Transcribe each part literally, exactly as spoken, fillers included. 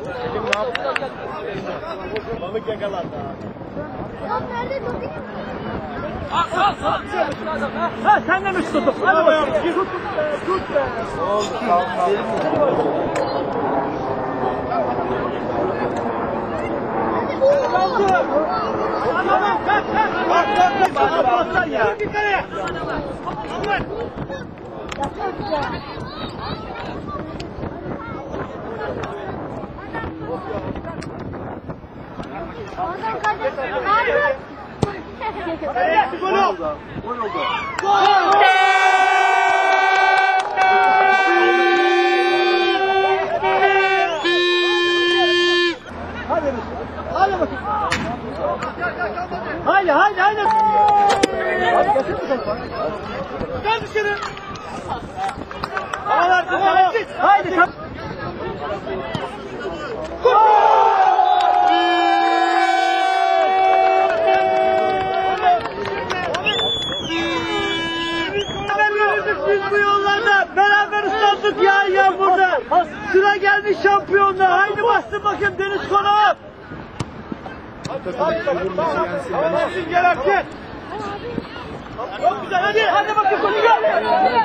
Balık yakalandı abi. Ya nerede tutayım? Ha sen de mi tuttun? Hadi bakalım. Tut be, tut be. Oldu, tamam. Tamam, kalk, kalk. Kalk, kalk, kalk. Kalk, ya. Bir kere. Oradan kardeşim. Hayır. Gol oldu. Gol oldu. Gol! Hadi hadi bakayım. Haydi haydi haydi. Hadi getir mi topu? Gel dışarı. Havalar tıkalı. Haydi. Biz bu yollarda beraber ıslandık ya yağmurda. Sıra geldi şampiyonluğa. Haydi bastın bakayım Deniz Konağı. Tamam sizin gel artık. Çok güzel hadi. Hadi bakayım koşu gel.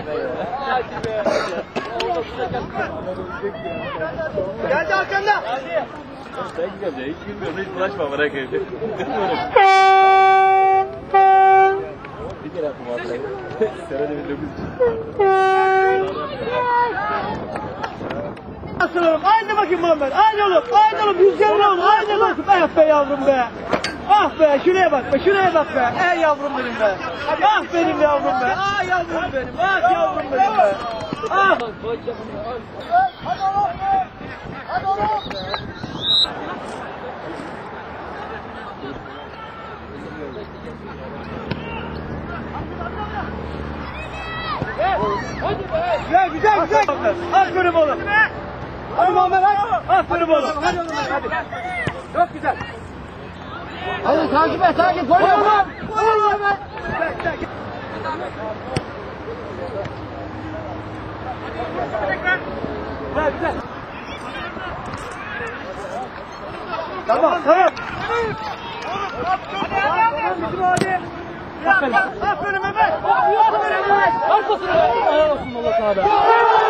Geldi arkanda. Sen güzel ya, hiç bilmiyorum, hiç bulaşma bana kayıp. Bir kere aklıma atlayın. Senede bir dokuz. Nasıl oğlum? Haydi bakayım Muhammed. Haydi oğlum. Haydi oğlum. Rüzgarın oğlum. Haydi bakayım. Ah be yavrum be. Ah be. Şuraya bak be. Şuraya bak be. Ey yavrum benim be. Ah benim yavrum be. Ah yavrum benim. Ah yavrum benim be. Ah. Hadi oğlum. Hadi oğlum. Güzel güzel güzel. Aferin oğlum. Hadi Muhammed hadi. Aferin oğlum. Hadi oğlum hadi. Çok güzel. Hadi takip et takip. Gol oğlum. Gol oğlum. Güzel güzel. Tamam tamam. Bizim hadi. Aferin. Aferin Mehmet. Aferin Mehmet. Arkasına. Ayağlasın Allah sana.